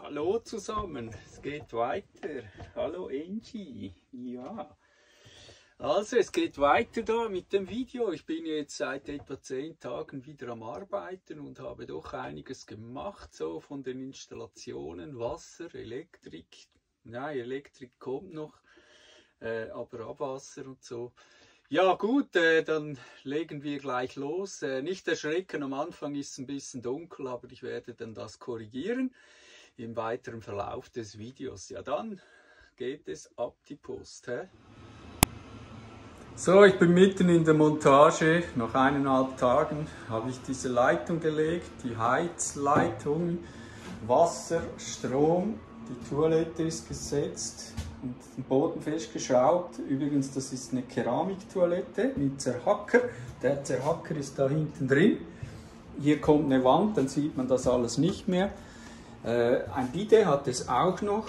Hallo zusammen, es geht weiter. Hallo Angie. Ja, also es geht weiter da mit dem Video. Ich bin jetzt seit etwa 10 Tagen wieder am Arbeiten und habe doch einiges gemacht, so von den Installationen, Wasser, Elektrik. Nein, Elektrik kommt noch, aber Abwasser und so. Ja gut, dann legen wir gleich los. Nicht erschrecken, am Anfang ist es ein bisschen dunkel, aber ich werde dann das korrigieren im weiteren Verlauf des Videos. Ja, dann geht es ab die Post. Hä? So, ich bin mitten in der Montage. Nach 1,5 Tagen habe ich diese Leitung gelegt, die Heizleitung, Wasser, Strom, die Toilette ist gesetzt und den Boden festgeschraubt. Übrigens, das ist eine Keramiktoilette mit Zerhacker. Der Zerhacker ist da hinten drin. Hier kommt eine Wand, dann sieht man das alles nicht mehr. Ein Bidet hat es auch noch,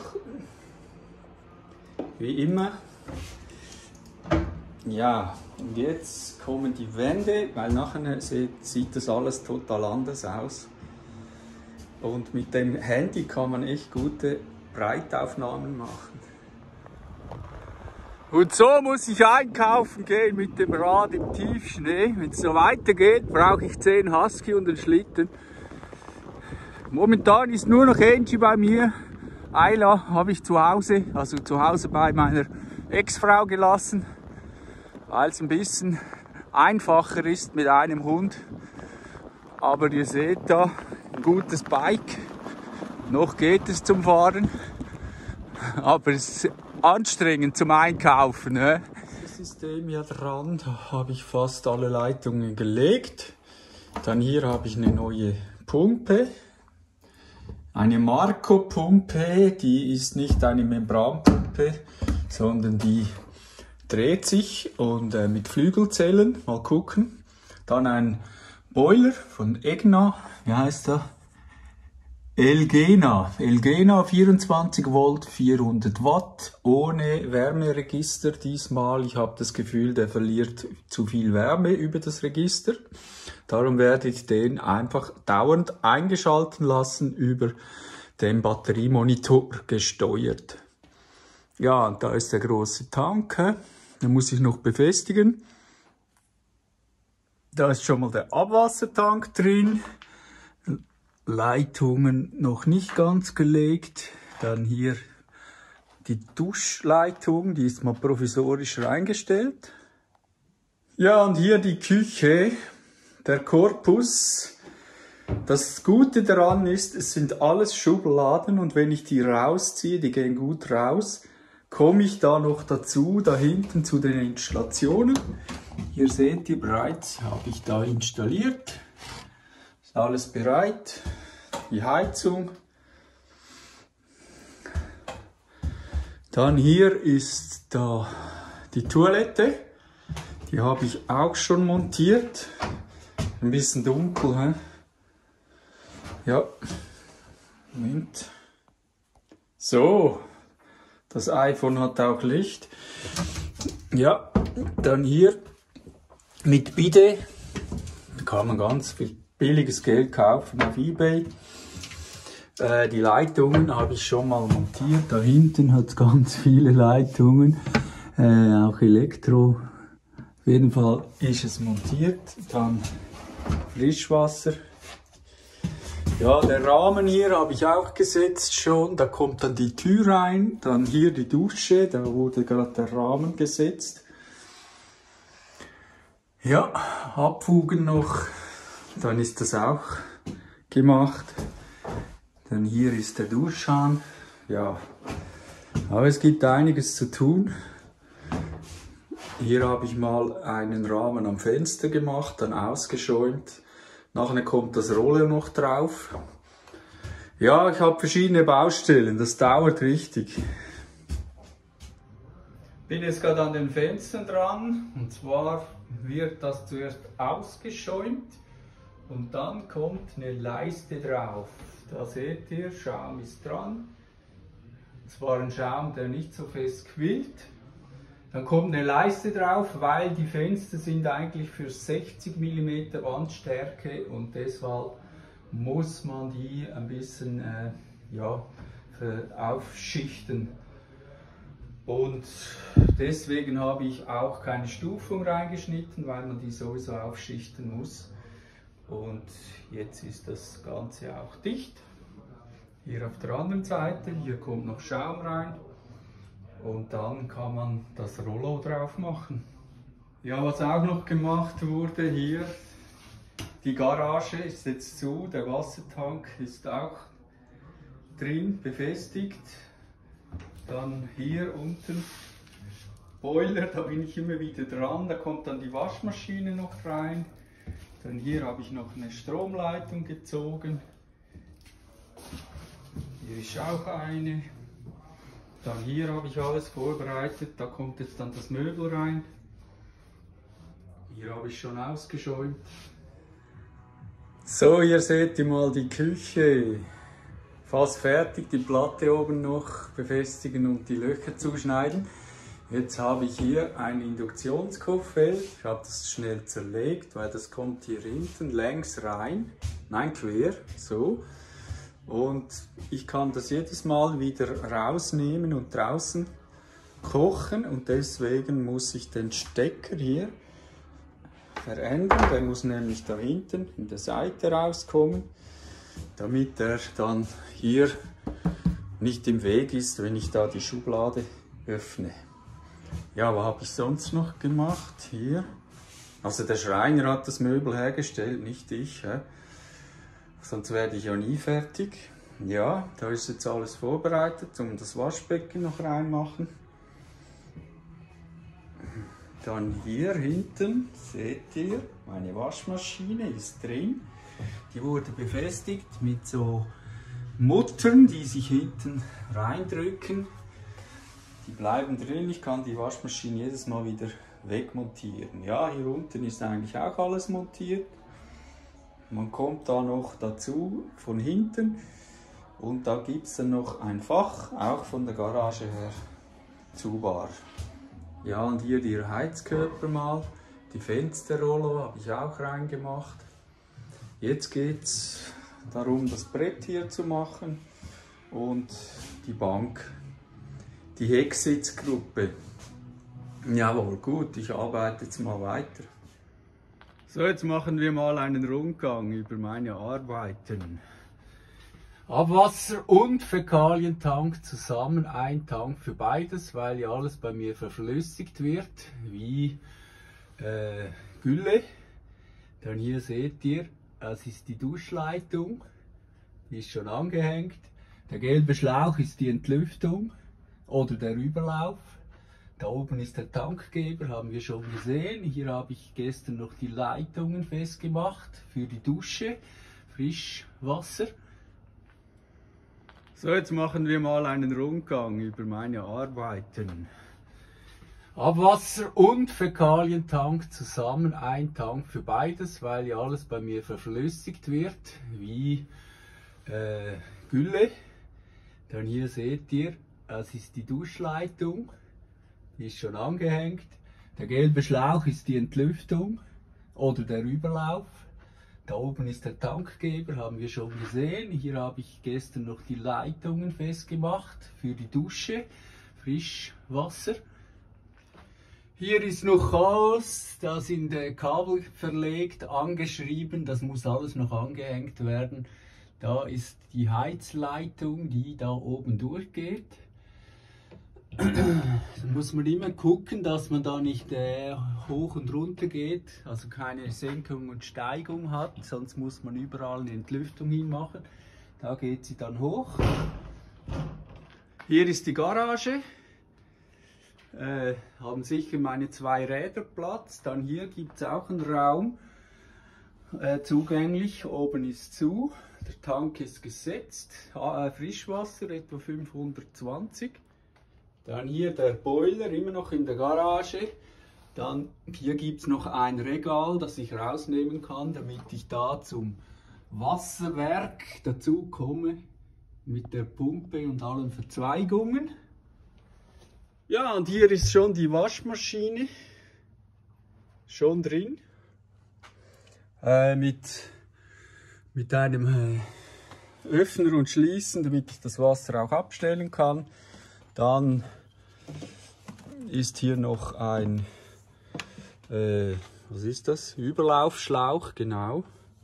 wie immer. Ja, und jetzt kommen die Wände, weil nachher sieht das alles total anders aus. Und mit dem Handy kann man echt gute Breitaufnahmen machen. Und so muss ich einkaufen gehen mit dem Rad im Tiefschnee. Wenn es so weitergeht, brauche ich 10 Husky und einen Schlitten. Momentan ist nur noch Angie bei mir. Ayla habe ich zu Hause, also zu Hause bei meiner Ex-Frau gelassen, weil es ein bisschen einfacher ist mit einem Hund. Aber ihr seht da, ein gutes Bike. Noch geht es zum Fahren, aber es ist anstrengend zum Einkaufen. Ne? Das System ja dran, da habe ich fast alle Leitungen gelegt. Dann hier habe ich eine neue Pumpe. Eine Marco-Pumpe, die ist nicht eine Membranpumpe, sondern die dreht sich und mit Flügelzellen, mal gucken. Dann ein Boiler von Egna, wie heißt er? Elgena 24 Volt, 400 Watt, ohne Wärmeregister diesmal. Ich habe das Gefühl, der verliert zu viel Wärme über das Register. Darum werde ich den einfach dauernd eingeschalten lassen über den Batteriemonitor gesteuert. Ja, und da ist der große Tank. Den muss ich noch befestigen. Da ist schon mal der Abwassertank drin. Leitungen noch nicht ganz gelegt. Dann hier die Duschleitung, die ist mal provisorisch reingestellt. Ja, und hier die Küche, der Korpus. Das Gute daran ist, es sind alles Schubladen und wenn ich die rausziehe, die gehen gut raus, komme ich da noch dazu, da hinten zu den Installationen. Hier seht ihr bereits, habe ich da installiert. Ist alles bereit. Die Heizung. Dann hier ist da die Toilette. Die habe ich auch schon montiert. Ein bisschen dunkel, hä? Ja. Moment. So. Das iPhone hat auch Licht. Ja. Dann hier mit Bidet. Da kann man ganz viel billiges Geld kaufen auf eBay. Die Leitungen habe ich schon mal montiert. Da hinten hat es ganz viele Leitungen, auch Elektro. Auf jeden Fall ist es montiert. Dann Frischwasser. Ja, der Rahmen hier habe ich auch gesetzt schon. Da kommt dann die Tür rein. Dann hier die Dusche. Da wurde gerade der Rahmen gesetzt. Ja, Abfugen noch. Dann ist das auch gemacht. Dann hier ist der Duschhahn. Ja, aber es gibt einiges zu tun. Hier habe ich mal einen Rahmen am Fenster gemacht, dann ausgeschäumt. Nachher kommt das Roller noch drauf. Ja, ich habe verschiedene Baustellen, das dauert richtig. Bin jetzt gerade an den Fenstern dran. Und zwar wird das zuerst ausgeschäumt. Und dann kommt eine Leiste drauf. Da seht ihr, Schaum ist dran. Es war ein Schaum, der nicht so fest quillt. Dann kommt eine Leiste drauf, weil die Fenster sind eigentlich für 60 mm Wandstärke und deshalb muss man die ein bisschen ja, aufschichten. Und deswegen habe ich auch keine Stufung reingeschnitten, weil man die sowieso aufschichten muss. Und jetzt ist das Ganze auch dicht. Hier auf der anderen Seite, hier kommt noch Schaum rein. Und dann kann man das Rollo drauf machen. Ja, was auch noch gemacht wurde hier, die Garage ist jetzt zu, der Wassertank ist auch drin befestigt. Dann hier unten Boiler, da bin ich immer wieder dran, da kommt dann die Waschmaschine noch rein. Dann hier habe ich noch eine Stromleitung gezogen. Hier ist auch eine. Dann hier habe ich alles vorbereitet, da kommt jetzt dann das Möbel rein. Hier habe ich schon ausgeschäumt. So, hier seht ihr mal die Küche. Fast fertig, die Platte oben noch befestigen und die Löcher zuschneiden. Jetzt habe ich hier ein Induktionskochfeld. Ich habe das schnell zerlegt, weil das kommt hier hinten längs rein. Nein, quer, so. Und ich kann das jedes Mal wieder rausnehmen und draußen kochen. Und deswegen muss ich den Stecker hier verändern. Der muss nämlich da hinten in der Seite rauskommen, damit er dann hier nicht im Weg ist, wenn ich da die Schublade öffne. Ja, was habe ich sonst noch gemacht hier? Also der Schreiner hat das Möbel hergestellt, nicht ich. Sonst werde ich ja nie fertig. Ja, da ist jetzt alles vorbereitet, um das Waschbecken noch reinmachen. Dann hier hinten seht ihr, meine Waschmaschine ist drin. Die wurde befestigt mit so Muttern, die sich hinten reindrücken. Die bleiben drin, ich kann die Waschmaschine jedes Mal wieder wegmontieren. Ja, hier unten ist eigentlich auch alles montiert. Man kommt da noch dazu von hinten und da gibt es dann noch ein Fach, auch von der Garage her zubar. Ja, und hier die Heizkörper mal, die Fensterrollo habe ich auch reingemacht. Jetzt geht es darum, das Brett hier zu machen und die Bank, die Hecksitzgruppe. Jawohl, gut, ich arbeite jetzt mal weiter. So, jetzt machen wir mal einen Rundgang über meine Arbeiten. Abwasser und Fäkalientank zusammen, ein Tank für beides, weil ja alles bei mir verflüssigt wird, wie Gülle. Dann hier seht ihr, das ist die Duschleitung, die ist schon angehängt. Der gelbe Schlauch ist die Entlüftung oder der Überlauf. Da oben ist der Tankgeber, haben wir schon gesehen. Hier habe ich gestern noch die Leitungen festgemacht für die Dusche, Frischwasser. So, jetzt machen wir mal einen Rundgang über meine Arbeiten. Abwasser und Fäkalientank zusammen, ein Tank für beides, weil ja alles bei mir verflüssigt wird, wie Gülle. Dann hier seht ihr, das ist die Duschleitung. Die ist schon angehängt. Der gelbe Schlauch ist die Entlüftung oder der Überlauf. Da oben ist der Tankgeber, haben wir schon gesehen. Hier habe ich gestern noch die Leitungen festgemacht für die Dusche, Frischwasser. Hier ist noch alles, da sind Kabel verlegt, angeschrieben, das muss alles noch angehängt werden. Da ist die Heizleitung, die da oben durchgeht. Da muss man immer gucken, dass man da nicht hoch und runter geht, also keine Senkung und Steigung hat, sonst muss man überall eine Entlüftung hinmachen. Da geht sie dann hoch. Hier ist die Garage. Haben sicher meine 2 Räder Platz. Dann hier gibt es auch einen Raum zugänglich. Oben ist zu. Der Tank ist gesetzt. Frischwasser etwa 520. Dann hier der Boiler, immer noch in der Garage. Dann hier gibt es noch ein Regal, das ich rausnehmen kann, damit ich da zum Wasserwerk dazu komme. Mit der Pumpe und allen Verzweigungen. Ja, und hier ist schon die Waschmaschine. Schon drin. Mit einem öffnen und schließen, damit ich das Wasser auch abstellen kann. Dann ist hier noch ein, was ist das? Überlaufschlauch, genau.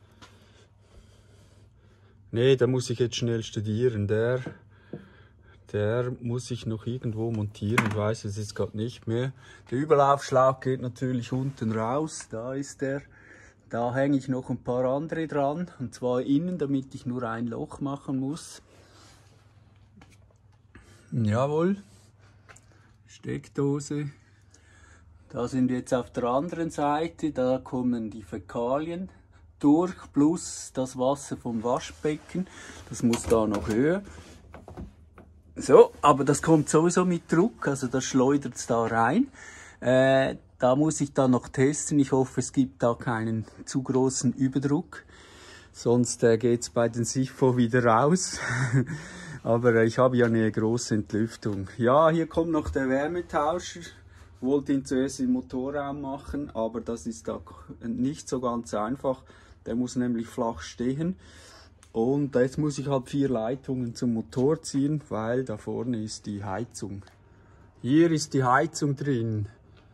Ne, da muss ich jetzt schnell studieren. Der muss ich noch irgendwo montieren, ich weiß es jetzt gerade nicht mehr. Der Überlaufschlauch geht natürlich unten raus, da ist der. Da hänge ich noch ein paar andere dran, und zwar innen, damit ich nur ein Loch machen muss. Jawohl, Steckdose. Da sind wir jetzt auf der anderen Seite, da kommen die Fäkalien durch, plus das Wasser vom Waschbecken. Das muss da noch höher. So, aber das kommt sowieso mit Druck, also das schleudert es da rein. Da muss ich dann noch testen. Ich hoffe, es gibt da keinen zu großen Überdruck. Sonst geht es bei den Sifo wieder raus. Aber ich habe ja eine große Entlüftung. Ja, hier kommt noch der Wärmetauscher. Ich wollte ihn zuerst im Motorraum machen, aber das ist da nicht so ganz einfach. Der muss nämlich flach stehen. Und jetzt muss ich halt 4 Leitungen zum Motor ziehen, weil da vorne ist die Heizung. Hier ist die Heizung drin.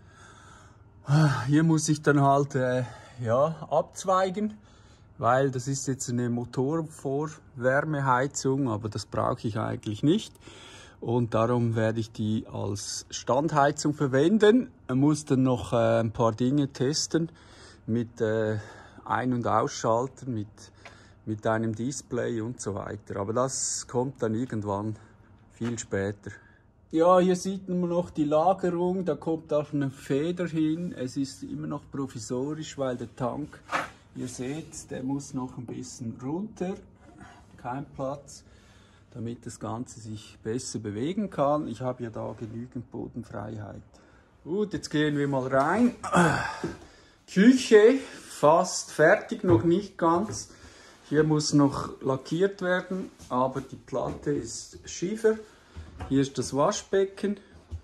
Hier muss ich dann halt ja, abzweigen, weil das ist jetzt eine Motorvorwärmeheizung, aber das brauche ich eigentlich nicht. Und darum werde ich die als Standheizung verwenden. Ich muss dann noch ein paar Dinge testen mit Ein- und Ausschalten, mit einem Display und so weiter. Aber das kommt dann irgendwann viel später. Ja, hier sieht man noch die Lagerung, da kommt auch eine Feder hin. Es ist immer noch provisorisch, weil der Tank, ihr seht, der muss noch ein bisschen runter. Kein Platz, damit das Ganze sich besser bewegen kann. Ich habe ja da genügend Bodenfreiheit. Gut, jetzt gehen wir mal rein. Küche, fast fertig, noch nicht ganz. Hier muss noch lackiert werden, aber die Platte ist Schiefer. Hier ist das Waschbecken.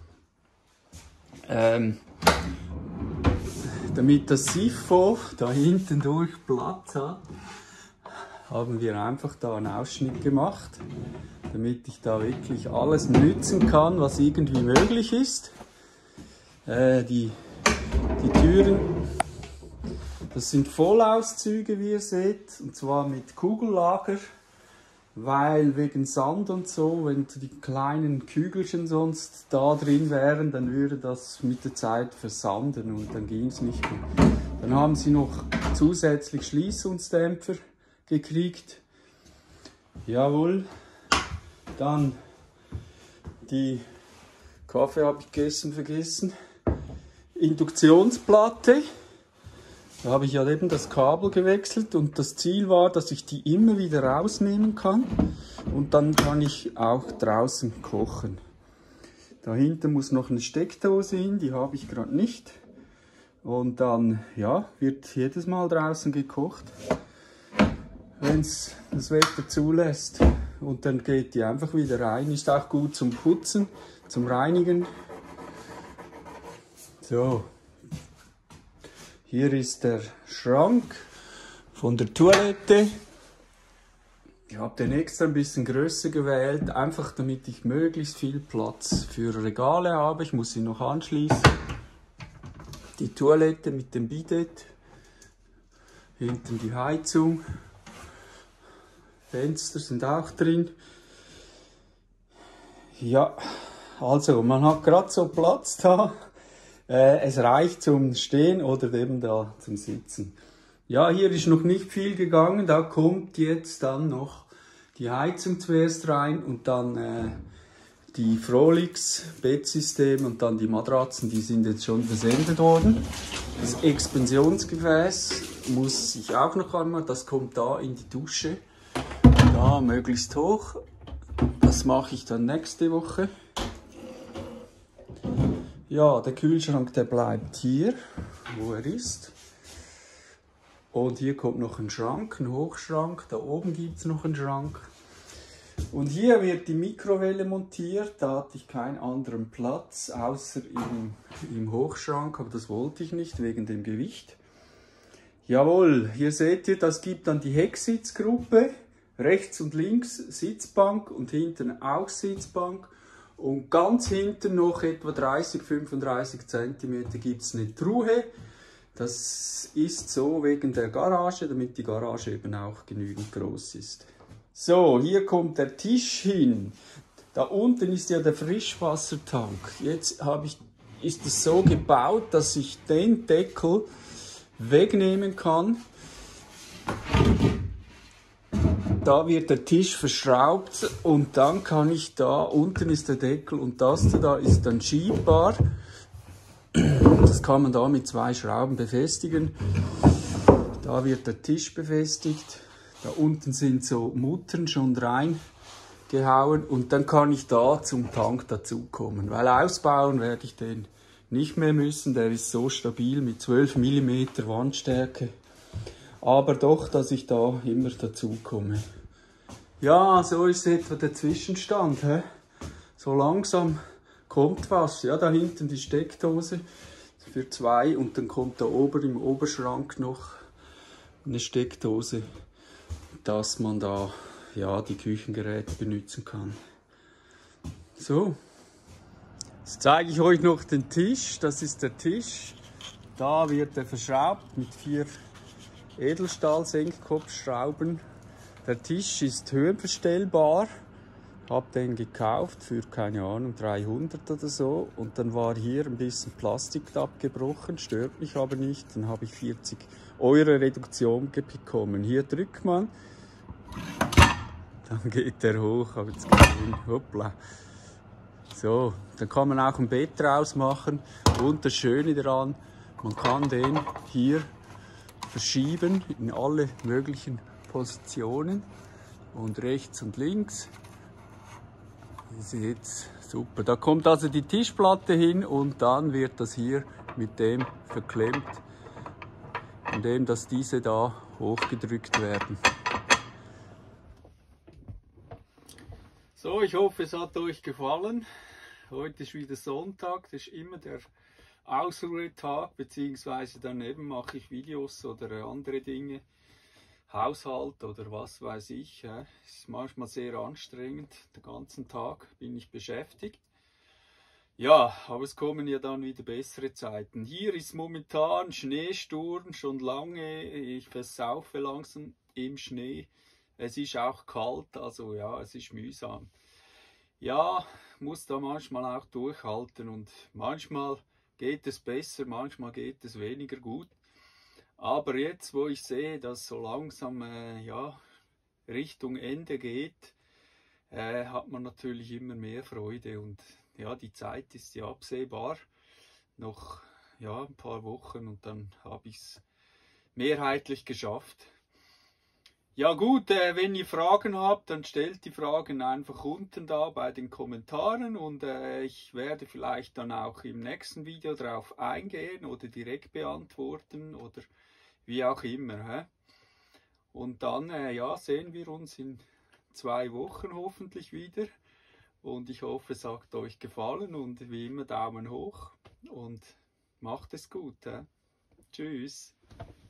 Damit das Sifo da hinten durch Platz hat, haben wir einfach da einen Ausschnitt gemacht, damit ich da wirklich alles nützen kann, was irgendwie möglich ist. Die Türen, das sind Vollauszüge, wie ihr seht, und zwar mit Kugellager, weil wegen Sand und so, wenn die kleinen Kügelchen sonst da drin wären, dann würde das mit der Zeit versanden und dann ging es nicht mehr. Dann haben sie noch zusätzlich Schließungsdämpfer gekriegt. Jawohl. Dann die Kaffee habe ich gestern vergessen. Induktionsplatte. Da habe ich ja eben das Kabel gewechselt und das Ziel war, dass ich die immer wieder rausnehmen kann und dann kann ich auch draußen kochen. Dahinter muss noch eine Steckdose hin, die habe ich gerade nicht. Und dann ja, wird jedes Mal draußen gekocht, wenn es das Wetter zulässt. Und dann geht die einfach wieder rein. Ist auch gut zum Putzen, zum Reinigen. So. Hier ist der Schrank von der Toilette. Ich habe den extra ein bisschen größer gewählt, einfach damit ich möglichst viel Platz für Regale habe. Ich muss sie noch anschließen. Die Toilette mit dem Bidet. Hinten die Heizung. Fenster sind auch drin. Ja, also man hat gerade so Platz da. Es reicht zum Stehen oder eben da zum Sitzen. Ja, hier ist noch nicht viel gegangen. Da kommt jetzt dann noch die Heizung zuerst rein und dann die Frolix Bettsystem und dann die Matratzen, die sind jetzt schon versendet worden. Das Expansionsgefäß muss ich auch noch einmal, das kommt da in die Dusche. Da möglichst hoch. Das mache ich dann nächste Woche. Ja, der Kühlschrank, der bleibt hier, wo er ist. Und hier kommt noch ein Schrank, ein Hochschrank. Da oben gibt es noch einen Schrank. Und hier wird die Mikrowelle montiert. Da hatte ich keinen anderen Platz, außer im Hochschrank. Aber das wollte ich nicht, wegen dem Gewicht. Jawohl, hier seht ihr, das gibt dann die Hecksitzgruppe. rechts und links Sitzbank und hinten auch Sitzbank. Und ganz hinten noch etwa 30-35 cm gibt es eine Truhe. Das ist so wegen der Garage, damit die Garage eben auch genügend groß ist. So, hier kommt der Tisch hin. Da unten ist ja der Frischwassertank. Jetzt ist es so gebaut, dass ich den Deckel wegnehmen kann. Da wird der Tisch verschraubt und dann kann ich da, unten ist der Deckel und das da ist dann schiebbar. Das kann man da mit 2 Schrauben befestigen. Da wird der Tisch befestigt. Da unten sind so Muttern schon reingehauen und dann kann ich da zum Tank dazukommen. Weil ausbauen werde ich den nicht mehr müssen. Der ist so stabil mit 12 mm Wandstärke. Aber doch, dass ich da immer dazukomme. Ja, so ist etwa der Zwischenstand. He? So langsam kommt was. Ja, da hinten die Steckdose für 2 und dann kommt da oben im Oberschrank noch eine Steckdose, dass man da ja die Küchengeräte benutzen kann. So, jetzt zeige ich euch noch den Tisch. Das ist der Tisch. Da wird er verschraubt mit 4 Edelstahl-Senkkopfschrauben. Der Tisch ist höhenverstellbar. Habe den gekauft für, keine Ahnung, 300 oder so. Und dann war hier ein bisschen Plastik abgebrochen, stört mich aber nicht. Dann habe ich 40 € Reduktion bekommen. Hier drückt man, dann geht der hoch. Aber jetzt hoppla. So, dann kann man auch ein Bett draus machen. Und das Schöne daran, man kann den hier verschieben in alle möglichen Positionen und rechts und links. Ihr seht, super. Da kommt also die Tischplatte hin und dann wird das hier mit dem verklemmt, indem dass diese da hochgedrückt werden. So, ich hoffe, es hat euch gefallen. Heute ist wieder Sonntag, das ist immer der Ausruhetag, beziehungsweise daneben mache ich Videos oder andere Dinge, Haushalt oder was weiß ich. Es ist manchmal sehr anstrengend, den ganzen Tag bin ich beschäftigt. Ja, aber es kommen ja dann wieder bessere Zeiten. Hier ist momentan Schneesturm, schon lange, ich versaufe langsam im Schnee. Es ist auch kalt, also ja, es ist mühsam. Ja, muss da manchmal auch durchhalten und manchmal geht es besser, manchmal geht es weniger gut. Aber jetzt, wo ich sehe, dass so langsam ja, Richtung Ende geht, hat man natürlich immer mehr Freude. Und ja, die Zeit ist ja absehbar. Noch ja, ein paar Wochen und dann habe ich es mehrheitlich geschafft. Ja gut, wenn ihr Fragen habt, dann stellt die Fragen einfach unten da bei den Kommentaren und ich werde vielleicht dann auch im nächsten Video darauf eingehen oder direkt beantworten oder wie auch immer. He? Und dann ja, sehen wir uns in 2 Wochen hoffentlich wieder und ich hoffe, es hat euch gefallen und wie immer Daumen hoch und macht es gut. He? Tschüss.